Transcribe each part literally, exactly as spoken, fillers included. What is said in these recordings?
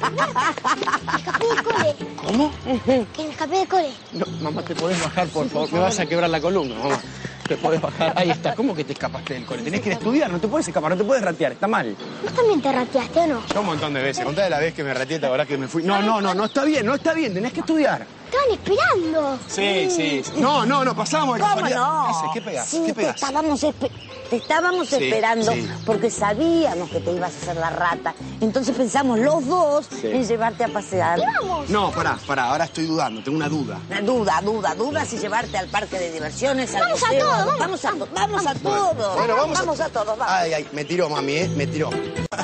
escapé del cole. ¿Cómo? Que me escapé del cole. No, mamá, ¿te podés bajar, por favor? Me vas a quebrar la columna, mamá. Te podés bajar. Ahí está. ¿Cómo que te escapaste del cole? Tenés que ir a estudiar. No te puedes escapar, no te puedes ratear. Está mal. ¿Vos también te rateaste o no? Yo un montón de veces. Contá de la vez que me rateé, ¿te acordás que me fui? No, no, no, no está bien, no está bien. Tenés que estudiar. Estaban esperando. Sí, sí, sí. No, no, no, pasábamos de ¿Cómo casualidad. no? ¿Qué haces? ¿Qué pegás? Sí, ¿Qué te pegás? estábamos, espe- te estábamos Sí, esperando sí. porque sabíamos que te ibas a hacer la rata. Entonces pensamos los dos Sí. en llevarte a pasear. ¡Vamos! No, pará, pará. Ahora estoy dudando. Tengo una duda. Duda, duda, duda si llevarte al parque de diversiones, al Vamos a museo. todo, vamos. Vamos a, to- vamos a todo. Bueno, vamos, vamos a, todo, vamos. Ay, ay, me tiró, mami, ¿eh? Me tiró.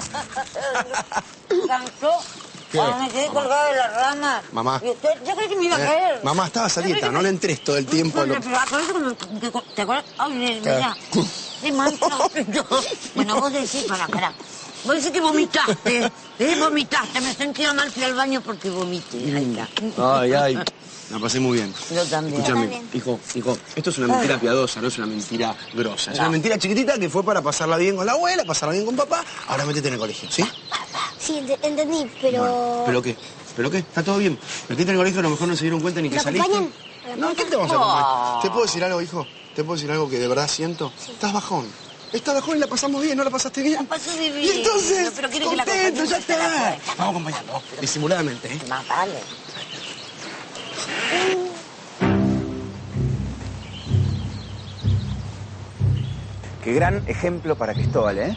¿Cansó? ¿Qué? Ah, me quedé colgada de la rama. Mamá. Y usted, yo creí que me iba a Eh, caer. mamá, estabas a dieta. No le entres todo el tiempo. a lo- Pero acuérdate que me- que- ¿Te acuerdas? Ay, mira. De mancha. Bueno, vos decís para cara. Vos decís que vomitaste. ¿Eh? Vomitaste. Me sentía mal, fui al baño porque vomité. Ahí está. Ay, ay. La pasé muy bien. Yo también. Escúchame, Yo también. hijo, hijo, esto es una mentira piadosa, no es una mentira grosa. Es una mentira chiquitita que fue para pasarla bien con la abuela, pasarla bien con papá. Ahora métete en el colegio, ¿sí? Sí, ent- entendí, pero... Bueno, ¿pero qué? ¿Pero qué? Está todo bien. Metete en el colegio, a lo mejor no se dieron cuenta ni que ¿Me saliste. acompañan a la No, ¿qué te vamos a acompañar? ¿Te puedo decir algo, hijo? ¿Te puedo decir algo que de verdad siento? Estás bajón. Estás bajón y la pasamos bien, ¿no la pasaste bien? La pasé divino, Y entonces, pero quiere que la contento, ya acompañemos hasta la está. puerta. Vamos acompañando, disimuladamente, ¿eh? Más vale. Qué gran ejemplo para Cristóbal, ¿eh?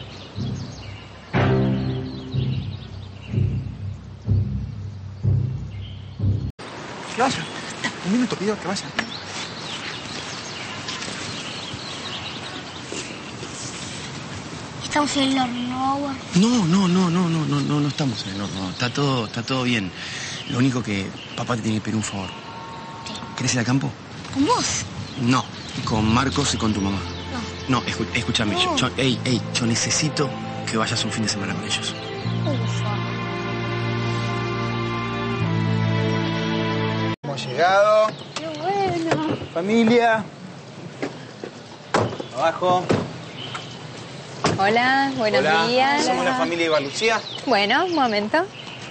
Que vaya. Un minuto, pido que vaya. Estamos en el horno, agua. No, no, no, no, no, no, no, no estamos en el horno. Está todo, está todo bien. Lo único que papá te tiene que pedir un favor. ¿Querés ir al campo? ¿Con vos? No, con Marcos y con tu mamá. No, escu- escúchame. Yo, yo, ey, ey, yo necesito que vayas un fin de semana con ellos. Ufa. Hemos llegado. Qué bueno. Familia. Abajo. Hola, buenos Hola. días. Somos la familia Ibar Lucía. Bueno, un momento.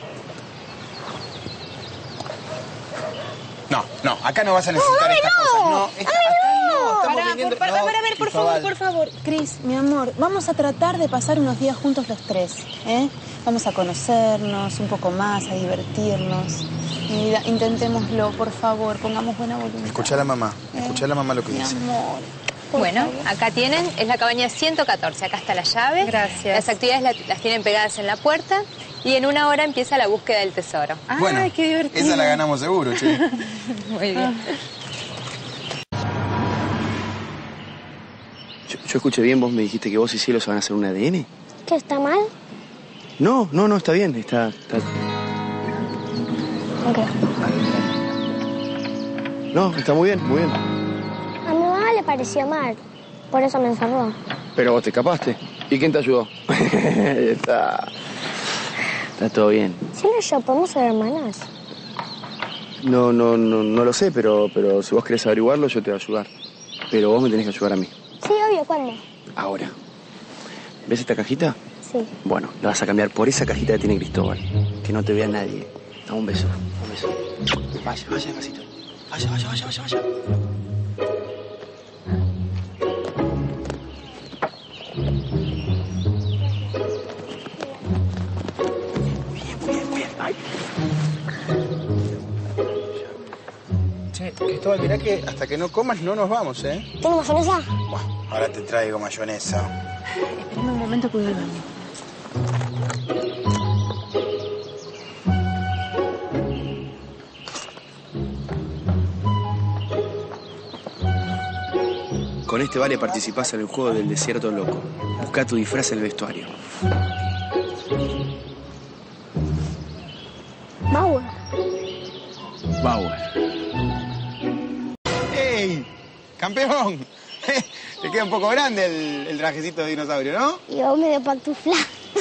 No, no, acá no vas a necesitar estas cosas. No, esta- acá no. Estamos Para, vendiendo... para, no, para, ver, por Cristóbal. favor, por favor. Cris, mi amor, vamos a tratar de pasar unos días juntos los tres, ¿eh? Vamos a conocernos un poco más, a divertirnos. Mi vida, intentémoslo, por favor, pongamos buena voluntad. Escuchá a la mamá. Escuchá a la mamá lo que Mi dice. amor. Bueno, acá tienen, es la cabaña ciento catorce, acá está la llave. Gracias. Las actividades la- las tienen pegadas en la puerta y en una hora empieza la búsqueda del tesoro. Bueno, Ay, qué divertido. esa la ganamos seguro, che. Muy bien. Yo, yo escuché bien, vos me dijiste que vos y Cielo se van a hacer un A D N. ¿Qué, está mal? No, no, no, está bien, está... está... Ok. No, está muy bien, muy bien. A mi mamá le pareció mal, por eso me encerró. Pero vos te escapaste. ¿Y quién te ayudó? está... Está todo bien. Cielo y yo podemos ser hermanas. No, no, no, no lo sé, pero, pero si vos querés averiguarlo, yo te voy a ayudar. Pero vos me tenés que ayudar a mí. Sí, obvio, ¿cuándo? Ahora. ¿Ves esta cajita? Sí. Bueno, la vas a cambiar por esa cajita que tiene Cristóbal. Que no te vea nadie. Da un beso, un beso. Vaya, vaya, despacito. Vaya, vaya, vaya, vaya, vaya. Muy bien, muy bien, muy bien. Ay. Che, Cristóbal, mirá que hasta que no comas no nos vamos, ¿eh? ¿Tiene mayonesa? Bueno, ahora te traigo mayonesa. Espérame un momento que voy al baño. Con este vale participás en el juego del desierto loco. Busca tu disfraz en el vestuario. Bauer. Bauer. ¡Ey! ¡Campeón! Te queda un poco grande el, el trajecito de dinosaurio, ¿no? Y vos me dio pantufla.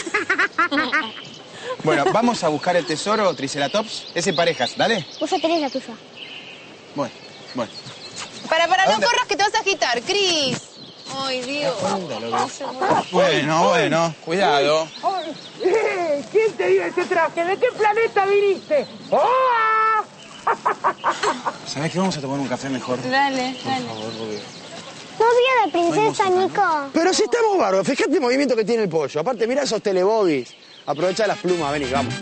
Bueno, vamos a buscar el tesoro Triceratops. Es en parejas, dale. Vos ya tenés la tuya. Bueno, bueno. Para, para, ¿A no dónde? corras que te vas a agitar, Cris. Ay, Dios. Bueno, bueno, cuidado. ¡Ey! ¿Quién te dio ese traje? ¿De qué planeta viniste? ¡Oh! ¿Sabés qué? Vamos a tomar un café mejor. Dale, Por dale. favor, porque... ¿No vi a la princesa, No hay música, Nico? Pero si estamos bárbaros, fíjate el movimiento que tiene el pollo. Aparte, mira esos telebobis. Aprovecha las plumas, vení, vamos.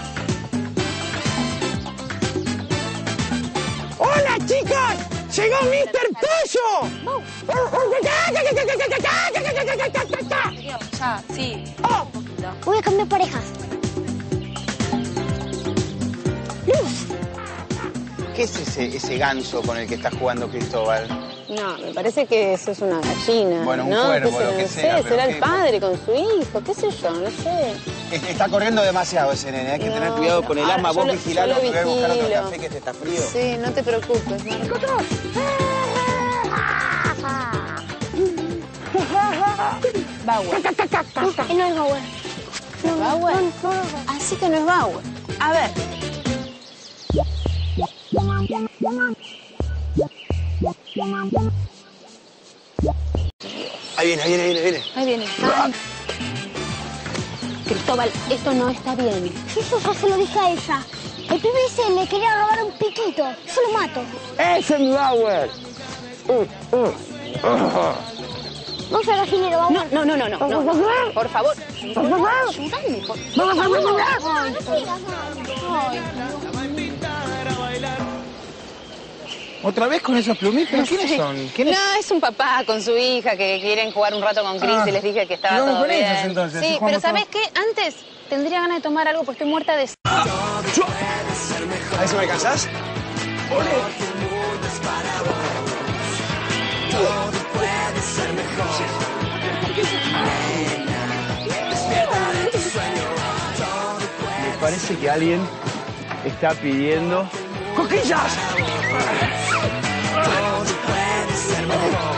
¡Hola, chicas! ¡Llegó mister Pollo! Ya, sí. Oh, voy a cambiar parejas. Luz. ¿Qué es ese, ese ganso con el que está jugando Cristóbal? No, me parece que eso es una gallina. Bueno, un ¿no? cuervo, ¿Qué sé, lo que no sea, sé, pero será qué- el padre con su hijo, qué sé yo, no sé. Es- Está corriendo demasiado ese nene, hay que No, tener cuidado pero con el ahora asma. yo Vos lo- vigilalo, yo lo voy a buscar otro vigilo. café que este está frío. Sí, no te preocupes, Marco. Bauer. Y no es Bauer. No, ¿Bauer? no, no, no. Así que no es Bauer. A ver. Ahí viene, ahí viene, ahí viene, ahí viene. Ahí viene. Ay. Cristóbal, esto no está bien. Eso ya se lo dije a ella. El pibe ese le quería robar un piquito. Yo lo mato. ¡Ese es Bauer! No soy gallinero, Bauer. No, no, no, no, no, no. Por favor. Ayúdame, por favor. Ay, no sigas, Ay. ¿Otra vez con esos plumitos? ¿Quiénes son? ¿Quiénes? No, es un papá con su hija que quieren jugar un rato con Chris Ah, y les dije que estaba vamos todo con bien. ellos, entonces, así Sí, jugamos pero ¿sabes todos. qué? Antes tendría ganas de tomar algo porque estoy muerta de... ¿A eso me alcanzás? Me parece que alguien está pidiendo... ¡Cosquillas!